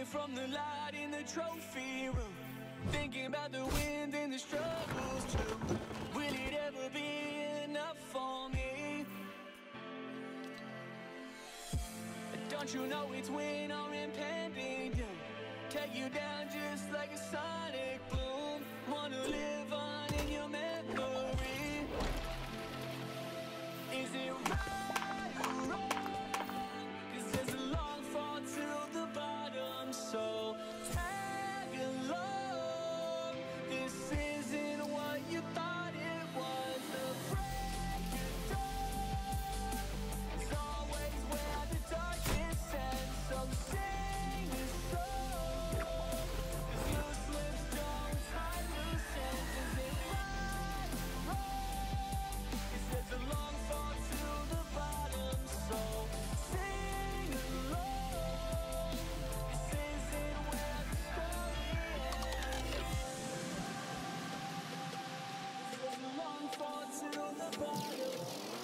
from the light in the trophy room, thinking about the wins and the struggles too. Will it ever be enough for me? Don't you know it's win or impending doom? Take you down just like a sonic boom. Wanna live on in your memory. Is it right or wrong? 'Cause there's a long fall to the bottom, so tag along. This isn't what you thought it was. The break of dawn is always where the darkest ends. So sing this song, 'cause useless don't tie loose ends. Is it right or wrong? 'Cause there's a long fall to the bottom, so sing along. This isn't where the story ends. There's a long fall to the bottom.